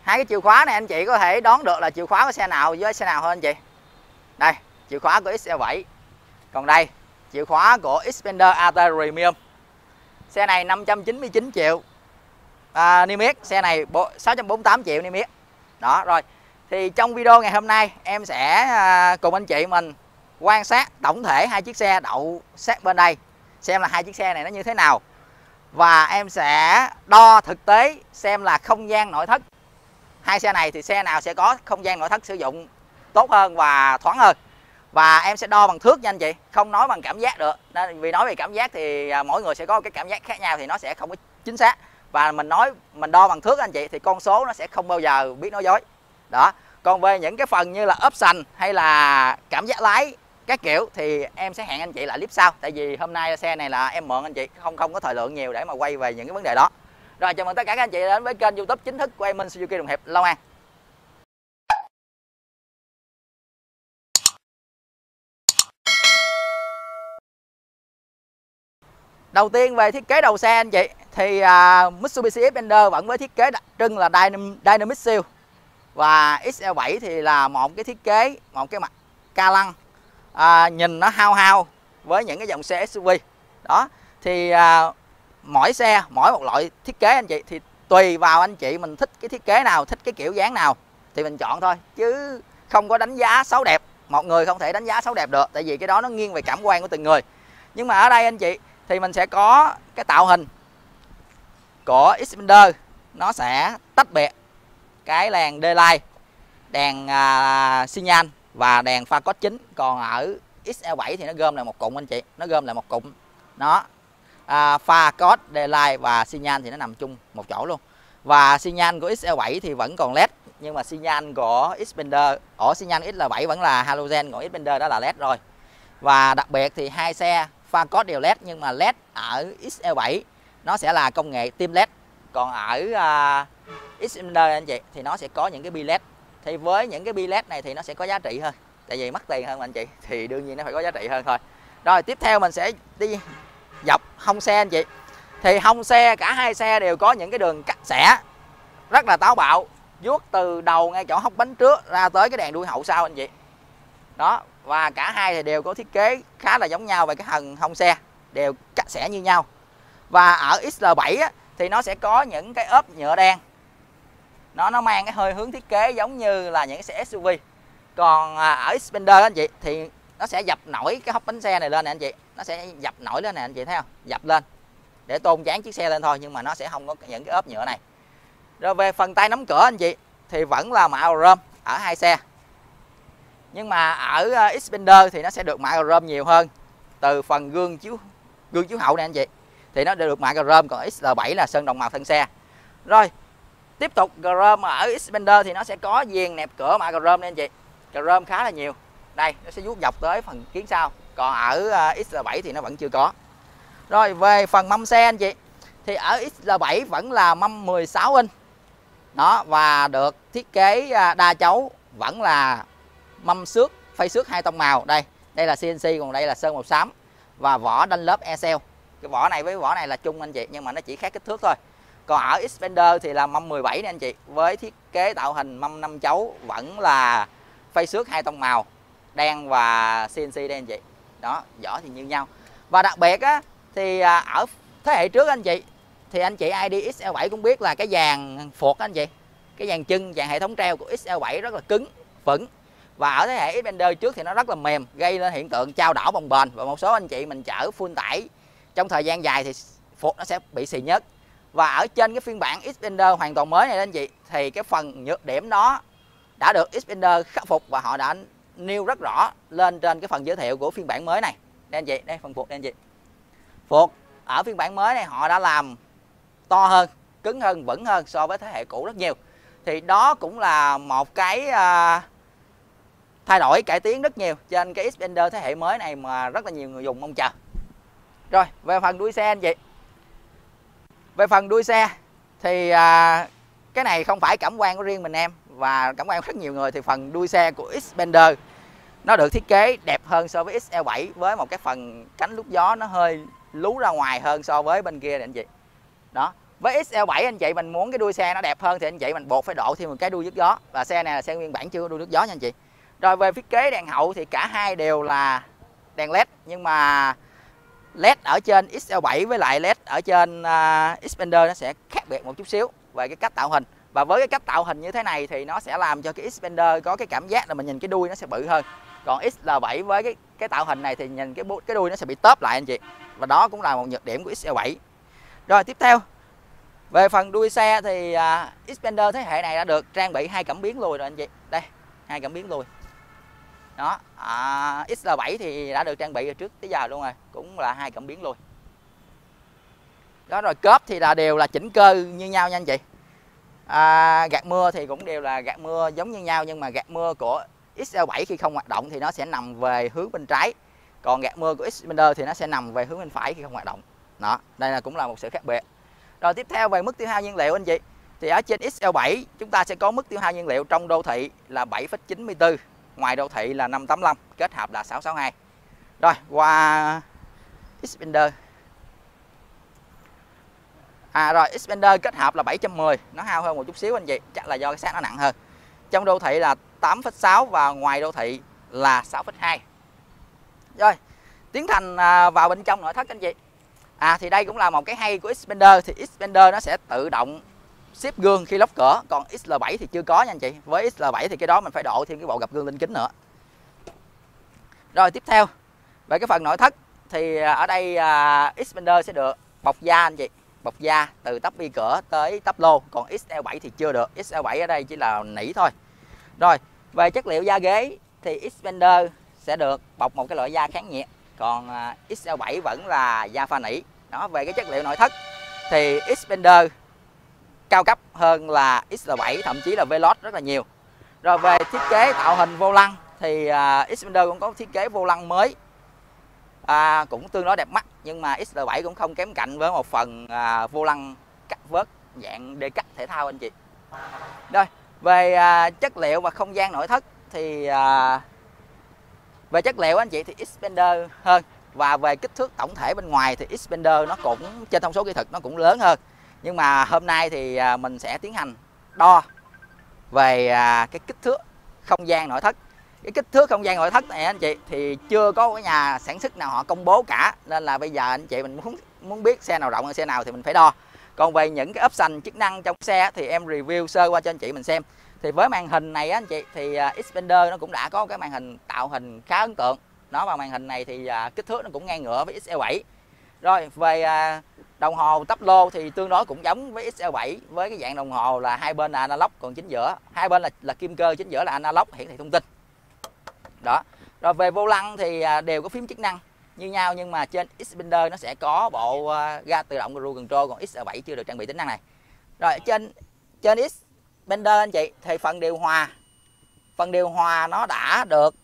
Hai cái chìa khóa này anh chị có thể đoán được là chìa khóa của xe nào với xe nào hơn anh chị. Đây, chìa khóa của XL7. Còn đây, chìa khóa của Xpander AT Premium. Xe này 599 triệu niêm yết, xe này 648 triệu niêm yết. Đó rồi. Thì trong video ngày hôm nay em sẽ cùng anh chị mình quan sát tổng thể hai chiếc xe đậu sát bên đây, xem là hai chiếc xe này nó như thế nào. Và em sẽ đo thực tế xem là không gian nội thất hai xe này thì xe nào sẽ có không gian nội thất sử dụng tốt hơn và thoáng hơn. Và em sẽ đo bằng thước nha anh chị, không nói bằng cảm giác được. Nên vì nói về cảm giác thì mỗi người sẽ có cái cảm giác khác nhau thì nó sẽ không có chính xác. Và mình đo bằng thước anh chị thì con số nó sẽ không bao giờ biết nói dối. Đó. Còn về những cái phần như là option hay là cảm giác lái các kiểu thì em sẽ hẹn anh chị lại clip sau. Tại vì hôm nay xe này là em mượn anh chị, không có thời lượng nhiều để mà quay về những cái vấn đề đó. Rồi, chào mừng tất cả các anh chị đến với kênh YouTube chính thức của em Minh Suzuki Đồng Hiệp Long An. Đầu tiên về thiết kế đầu xe anh chị thì Mitsubishi Xpander vẫn với thiết kế đặc trưng là Dynamic Shield. Và XL7 thì là một cái thiết kế, một cái mặt ca lăng nhìn nó hao hao với những cái dòng xe SUV. Đó, thì mỗi xe, mỗi một loại thiết kế anh chị thì tùy vào anh chị mình thích cái thiết kế nào, thích cái kiểu dáng nào thì mình chọn thôi. Chứ không có đánh giá xấu đẹp, một người không thể đánh giá xấu đẹp được. Tại vì cái đó nó nghiêng về cảm quan của từng người. Nhưng mà ở đây anh chị thì mình sẽ có cái tạo hình của Xpander, nó sẽ tách biệt cái đèn daylight, đèn xi nhan và đèn pha cốt chính. Còn ở XL7 thì nó gom lại một cụm anh chị, nó gom lại một cụm. Nó pha cốt, daylight và xi nhan thì nó nằm chung một chỗ luôn. Và xi nhan của XL7 thì vẫn còn LED, nhưng mà xi nhan của Xpander, xi nhan XL7 vẫn là halogen, còn Xpander đó là LED rồi. Và đặc biệt thì hai xe pha cốt đều LED, nhưng mà LED ở XL7 nó sẽ là công nghệ tim LED. Còn ở Xpander anh chị thì nó sẽ có những cái bi LED. Thì với những cái bi LED này thì nó sẽ có giá trị hơn, tại vì mất tiền hơn anh chị thì đương nhiên nó phải có giá trị hơn thôi. Rồi tiếp theo mình sẽ đi dọc hông xe anh chị. Thì hông xe, cả hai xe đều có những cái đường cắt xẻ rất là táo bạo, vuốt từ đầu ngay chỗ hốc bánh trước ra tới cái đèn đuôi hậu sau anh chị. Đó, và cả hai thì đều có thiết kế khá là giống nhau về cái phần hông xe, đều cắt xẻ như nhau. Và ở XL7 á, thì nó sẽ có những cái ốp nhựa đen, nó mang cái hơi hướng thiết kế giống như là những cái xe SUV. Còn ở Xpander anh chị thì nó sẽ dập nổi cái hốc bánh xe này lên nè anh chị, nó sẽ dập nổi lên nè anh chị thấy không, dập lên để tôn dáng chiếc xe lên thôi, nhưng mà nó sẽ không có những cái ốp nhựa này. Rồi về phần tay nắm cửa anh chị thì vẫn là mạ chrome ở hai xe, nhưng mà ở Xpander thì nó sẽ được mạ chrome nhiều hơn. Từ phần gương chiếu hậu này anh chị thì nó được mạ chrome, còn XL7 là sơn đồng màu thân xe. Rồi tiếp tục chrome ở Xpander thì nó sẽ có viền nẹp cửa mạ chrome đây anh chị, chrome khá là nhiều. Đây nó sẽ vuốt dọc tới phần kiến sau, còn ở XL7 thì nó vẫn chưa có. Rồi về phần mâm xe anh chị thì ở XL7 vẫn là mâm 16 inch. Đó, và được thiết kế đa chấu, vẫn là mâm xước, phay xước hai tông màu. Đây là CNC, còn đây là sơn màu xám. Và vỏ Dunlop Aircell. Cái vỏ này với vỏ này là chung anh chị, nhưng mà nó chỉ khác kích thước thôi. Còn ở Xpander thì là mâm 17 nè anh chị, với thiết kế tạo hình mâm 5 chấu, vẫn là phay xước hai tông màu, đen và CNC đây anh chị. Đó, vỏ thì như nhau. Và đặc biệt á thì ở thế hệ trước anh chị thì anh chị ai đi XL7 cũng biết là cái dàn phuộc anh chị, cái dàn chân, dàn hệ thống treo của XL7 rất là cứng, vững. Và ở thế hệ Xpander trước thì nó rất là mềm, gây nên hiện tượng chao đảo bồng bềnh. Và một số anh chị mình chở full tải trong thời gian dài thì phuộc nó sẽ bị xì nhớt. Và ở trên cái phiên bản Xpander hoàn toàn mới này anh chị thì cái phần nhược điểm đó đã được Xpander khắc phục, và họ đã nêu rất rõ lên trên cái phần giới thiệu của phiên bản mới này. Đây anh chị, đây phần phuộc đây anh chị. Phuộc ở phiên bản mới này họ đã làm to hơn, cứng hơn, vững hơn so với thế hệ cũ rất nhiều. Thì đó cũng là một cái thay đổi, cải tiến rất nhiều trên cái Xpander thế hệ mới này mà rất là nhiều người dùng mong chờ. Rồi về phần đuôi xe anh chị. Về phần đuôi xe thì cái này không phải cảm quan của riêng mình em, và cảm quan của rất nhiều người, thì phần đuôi xe của Xpander nó được thiết kế đẹp hơn so với XL7, với một cái phần cánh lút gió nó hơi lú ra ngoài hơn so với bên kia này anh chị. Đó, Với XL7 anh chị mình muốn cái đuôi xe nó đẹp hơn thì anh chị mình buộc phải độ thêm một cái đuôi nhức gió, và xe này là xe nguyên bản chưa có đuôi nhức gió nha anh chị. Rồi về thiết kế đèn hậu thì cả hai đều là đèn led, nhưng mà led ở trên XL7 với lại led ở trên Xpander nó sẽ khác biệt một chút xíu về cái cách tạo hình. Và với cái cách tạo hình như thế này thì nó sẽ làm cho cái Xpander có cái cảm giác là mình nhìn cái đuôi nó sẽ bự hơn. Còn XL7 với cái tạo hình này thì nhìn cái đuôi nó sẽ bị tớp lại anh chị. Và đó cũng là một nhược điểm của XL7. Rồi tiếp theo, về phần đuôi xe thì Xpander thế hệ này đã được trang bị 2 cảm biến lùi rồi anh chị. Đây, 2 cảm biến lùi. Đó, XL7 thì đã được trang bị từ trước tới giờ luôn rồi, cũng là 2 cảm biến lùi. Đó, rồi cốp thì đều là chỉnh cơ như nhau nha anh chị. Gạt mưa thì cũng đều là gạt mưa giống như nhau, nhưng mà gạt mưa của XL7 khi không hoạt động thì nó sẽ nằm về hướng bên trái, còn gạt mưa của Xpander thì nó sẽ nằm về hướng bên phải khi không hoạt động. Đó, đây là cũng là một sự khác biệt. Rồi tiếp theo về mức tiêu hao nhiên liệu anh chị, thì ở trên XL7 chúng ta sẽ có mức tiêu hao nhiên liệu trong đô thị là 7,94, ngoài đô thị là 585, kết hợp là 662. Rồi qua Xpander. Rồi Xpander kết hợp là 710, nó hao hơn một chút xíu anh chị, chắc là do cái xác nó nặng hơn. Trong đô thị là 8,6 và ngoài đô thị là 6,2. Rồi, tiến thành vào bên trong nội thất anh chị. Thì đây cũng là một cái hay của Xpander, thì Xpander nó sẽ tự động xếp gương khi lóc cửa, còn XL7 thì chưa có nha anh chị. Với XL7 thì cái đó mình phải độ thêm cái bộ gập gương linh kính nữa. Rồi tiếp theo, về cái phần nội thất thì ở đây Xpander sẽ được bọc da anh chị, bọc da từ tắp bi cửa tới tắp lô, còn XL7 thì chưa được. XL7 ở đây chỉ là nỉ thôi. Rồi, về chất liệu da ghế thì Xpander sẽ được bọc một cái loại da kháng nhiệt, còn XL7 vẫn là da pha nỉ. Đó, về cái chất liệu nội thất thì Xpander cao cấp hơn là XL7, thậm chí là Veloz rất là nhiều. Rồi về thiết kế tạo hình vô lăng thì Xpander cũng có thiết kế vô lăng mới, cũng tương đối đẹp mắt, nhưng mà XL7 cũng không kém cạnh với một phần vô lăng cắt vớt dạng đề cắt thể thao anh chị. Rồi về chất liệu và không gian nội thất thì về chất liệu anh chị thì Xpander hơn, và về kích thước tổng thể bên ngoài thì Xpander nó cũng trên thông số kỹ thuật nó cũng lớn hơn. Nhưng mà hôm nay thì mình sẽ tiến hành đo về cái kích thước không gian nội thất. Cái kích thước không gian nội thất này anh chị thì chưa có cái nhà sản xuất nào họ công bố cả, nên là bây giờ anh chị mình muốn biết xe nào rộng hơn xe nào thì mình phải đo. Còn về những cái option chức năng trong xe thì em review sơ qua cho anh chị mình xem. Thì với màn hình này anh chị thì Xpander nó cũng đã có cái màn hình tạo hình khá ấn tượng. Nó và màn hình này thì kích thước nó cũng ngang ngửa với XL7. Rồi về đồng hồ tắp lô thì tương đối cũng giống với XL7, với cái dạng đồng hồ là hai bên là analog, còn chính giữa hai bên là kim cơ, chính giữa là analog hiển thị thông tin. Đó. Rồi về vô lăng thì đều có phím chức năng như nhau, nhưng mà trên Xpander nó sẽ có bộ ga tự động cruise control, còn XL7 chưa được trang bị tính năng này. Rồi trên Xpander anh chị thì phần điều hòa nó đã được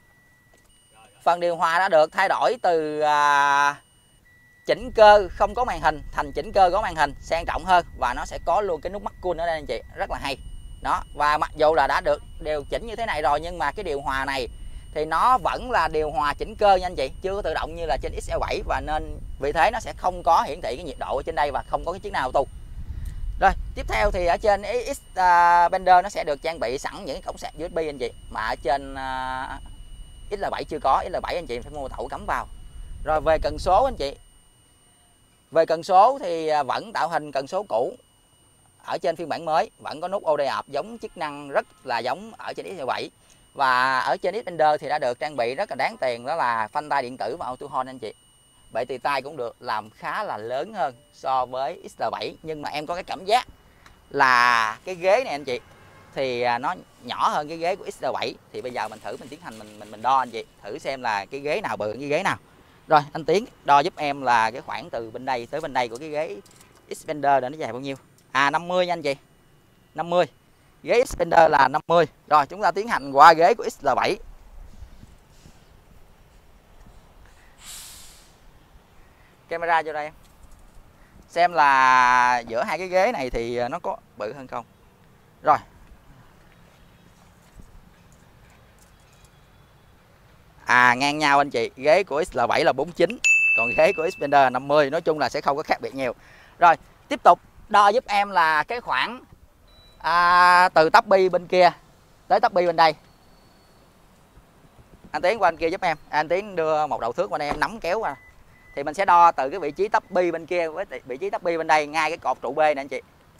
thay đổi từ chỉnh cơ không có màn hình thành chỉnh cơ có màn hình, sang trọng hơn, và nó sẽ có luôn cái nút mắt cool ở đây anh chị, rất là hay. Đó, và mặc dù là đã được điều chỉnh như thế này rồi, nhưng mà cái điều hòa này thì nó vẫn là điều hòa chỉnh cơ nha anh chị, chưa có tự động như là trên XL7, và nên vì thế nó sẽ không có hiển thị cái nhiệt độ ở trên đây và không có cái chức năng auto. Rồi tiếp theo thì ở trên Xpander nó sẽ được trang bị sẵn những cái cổng sạc USB anh chị, mà ở trên XL7 chưa có. XL7 anh chị phải mua tẩu cắm vào. Rồi về cần số anh chị, về cần số thì vẫn tạo hình cần số cũ. Ở trên phiên bản mới vẫn có nút OD ập giống chức năng rất là giống ở trên XL7. Và ở trên Xpander thì đã được trang bị rất là đáng tiền, đó là phanh tay điện tử và auto hold anh chị. Bệ tì tay cũng được làm khá là lớn hơn so với XL7, nhưng mà em có cái cảm giác là cái ghế này anh chị thì nó nhỏ hơn cái ghế của XL7. Thì bây giờ mình thử mình tiến hành mình đo anh chị, thử xem là cái ghế nào bự hơn cái ghế nào. Rồi anh Tiến đo giúp em là cái khoảng từ bên đây tới bên đây của cái ghế Xpander là nó dài bao nhiêu. 50 nha anh chị, 50. Ghế Xpander là 50. Rồi chúng ta tiến hành qua ghế của XL7. Camera vô đây em, xem là giữa hai cái ghế này thì nó có bự hơn không. Rồi ngang nhau anh chị, ghế của XL7 là 49, còn ghế của Xpander là 50. Nói chung là sẽ không có khác biệt nhiều. Rồi tiếp tục đo giúp em là cái khoảng từ tắp bi bên kia tới tắp bi bên đây. Anh Tiến qua bên kia giúp em. Anh Tiến đưa một đầu thước qua đây, em nắm kéo qua. Thì mình sẽ đo từ cái vị trí tắp bi bên kia với vị trí tắp bi bên đây, ngay cái cột trụ B nè anh chị.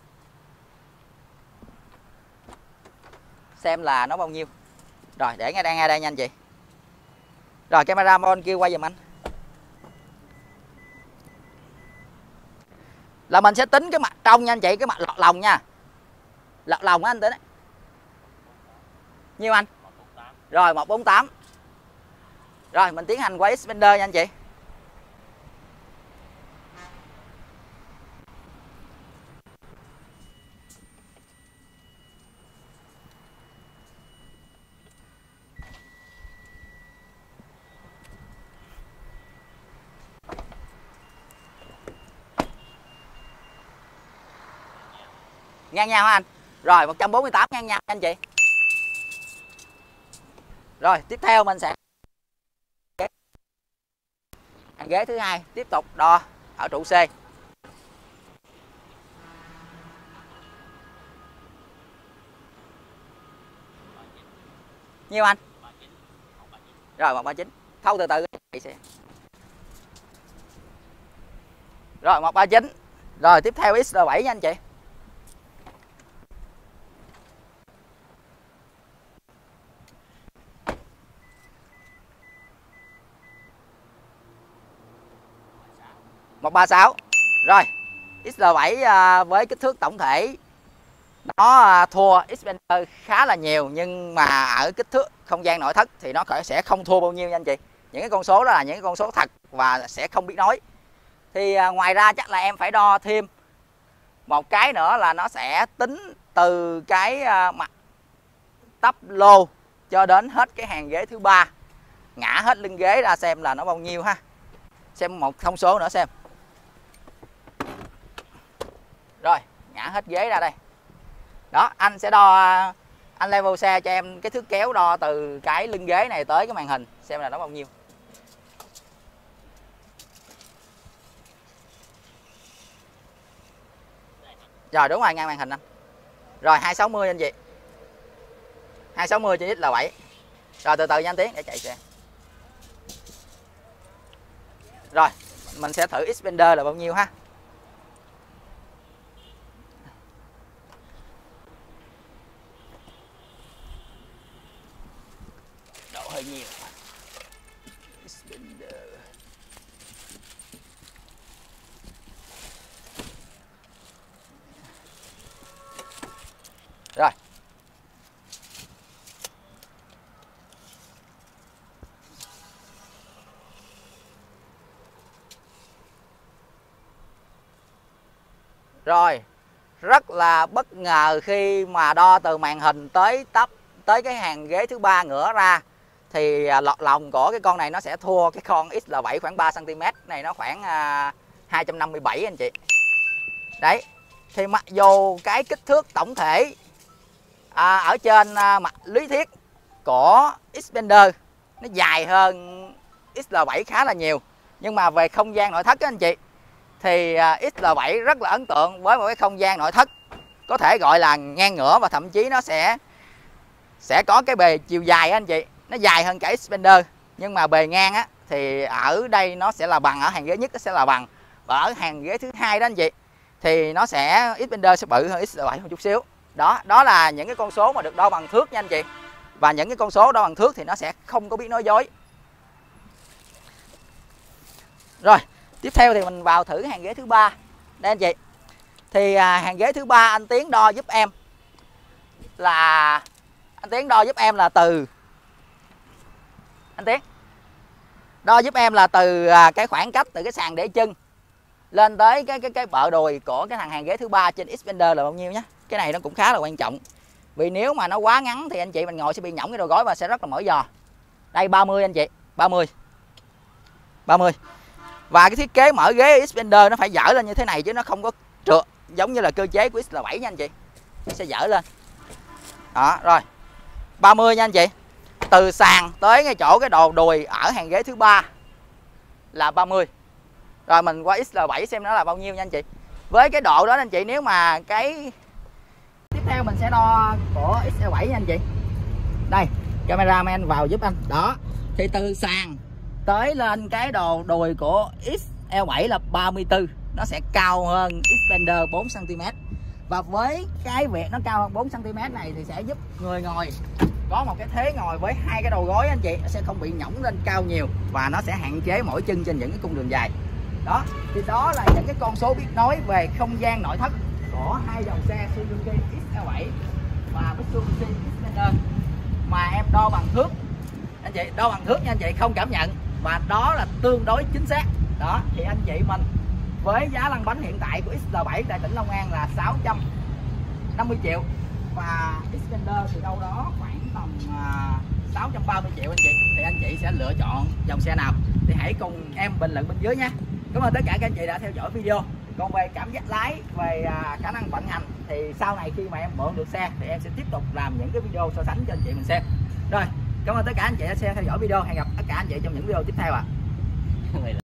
Xem là nó bao nhiêu. Rồi để ngay đây nha anh chị. Rồi camera bên kia quay giùm anh. Là mình sẽ tính cái mặt trong nha anh chị, cái mặt lọt lòng nha. Lọt lòng á anh Tính. Nhiêu anh? 148. Rồi 148. Rồi mình tiến hành quay expander nha anh chị. Ngang nhau hả anh? Rồi 148 ngang nhau anh chị. Rồi tiếp theo mình sẽ hàng ghế thứ hai tiếp tục đo ở trụ C. Nhiêu anh? Rồi 139. Thâu từ từ. Rồi 139. Rồi tiếp theo XL7 nha anh chị. Một 36. Rồi XL7 với kích thước tổng thể nó thua Xpander khá là nhiều, nhưng mà ở kích thước không gian nội thất thì nó sẽ không thua bao nhiêu nha anh chị. Những cái con số đó là những cái con số thật và sẽ không biết nói. Thì ngoài ra chắc là em phải đo thêm một cái nữa, là nó sẽ tính từ cái mặt tắp lô cho đến hết cái hàng ghế thứ ba, ngã hết lưng ghế ra xem là nó bao nhiêu ha. Xem một thông số nữa xem. Rồi ngã hết ghế ra đây. Đó, anh sẽ đo, anh level xe cho em cái thước kéo đo từ cái lưng ghế này tới cái màn hình xem là nó bao nhiêu. Rồi đúng rồi, ngang màn hình anh. Rồi 260 anh chị. 260 trên XL7. Rồi từ từ nha anh Tiến để chạy xe. Rồi mình sẽ thử expander là bao nhiêu ha. Độ hơi nhiều. Expander. Rồi. Rồi, rất là bất ngờ khi mà đo từ màn hình tới cái hàng ghế thứ ba ngửa ra thì lọt lòng của cái con này nó sẽ thua cái con XL7 khoảng 3 cm, này nó khoảng 257 anh chị. Đấy. Thì mặc dù cái kích thước tổng thể ở trên mặt lý thuyết của Xpander nó dài hơn XL7 khá là nhiều, nhưng mà về không gian nội thất các anh chị thì XL7 rất là ấn tượng với một cái không gian nội thất có thể gọi là ngang ngửa, và thậm chí nó sẽ có cái bề chiều dài anh chị, nó dài hơn cả Xpander, nhưng mà bề ngang á thì ở đây nó sẽ là bằng, ở hàng ghế nhất nó sẽ là bằng, và ở hàng ghế thứ hai đó anh chị thì nó sẽ Xpander sẽ bự hơn XL7 một chút xíu. Đó là những cái con số mà được đo bằng thước nha anh chị, và những cái con số đo bằng thước thì nó sẽ không có biết nói dối. Rồi tiếp theo thì mình vào thử hàng ghế thứ ba đây anh chị. Thì hàng ghế thứ ba anh Tiến đo giúp em là từ cái khoảng cách từ cái sàn để chân lên tới cái bợ đùi của cái thằng hàng ghế thứ ba trên Xpander là bao nhiêu nhé. Cái này nó cũng khá là quan trọng, vì nếu mà nó quá ngắn thì anh chị mình ngồi sẽ bị nhõng cái đầu gối và sẽ rất là mỏi giò. Đây 30 anh chị, 30. Và cái thiết kế mở ghế Xpander nó phải dở lên như thế này chứ nó không có trượt giống như là cơ chế của XL7 nha anh chị. Nó sẽ dở lên. Đó, rồi. 30 nha anh chị. Từ sàn tới ngay chỗ cái đầu đùi ở hàng ghế thứ ba là 30. Rồi mình qua XL7 xem nó là bao nhiêu nha anh chị. Với cái độ đó anh chị, nếu mà cái tiếp theo mình sẽ đo của XL7 nha anh chị. Đây, cameraman vào giúp anh. Đó, thì từ sàn tới lên cái đồ đùi của XL7 là 34, nó sẽ cao hơn Xpander 4 cm. Và với cái việc nó cao hơn 4 cm này thì sẽ giúp người ngồi có một cái thế ngồi với hai cái đầu gối anh chị, nó sẽ không bị nhõng lên cao nhiều và nó sẽ hạn chế mỏi chân trên những cái cung đường dài. Đó, thì đó là những cái con số biết nói về không gian nội thất của hai dòng xe Suzuki XL7 và Mitsubishi Xpander mà em đo bằng thước anh chị, đo bằng thước nha anh chị, không cảm nhận, và đó là tương đối chính xác. Đó, thì anh chị mình với giá lăn bánh hiện tại của XL7 tại tỉnh Long An là 650 triệu và Xpander thì đâu đó khoảng tầm 630 triệu anh chị. Thì anh chị sẽ lựa chọn dòng xe nào thì hãy cùng em bình luận bên dưới nhé. Cảm ơn tất cả các anh chị đã theo dõi video. Còn về cảm giác lái, về khả năng vận hành thì sau này khi mà em mượn được xe thì em sẽ tiếp tục làm những cái video so sánh cho anh chị mình xem. Rồi, cảm ơn tất cả anh chị đã theo dõi video. Hẹn gặp tất cả anh chị trong những video tiếp theo ạ.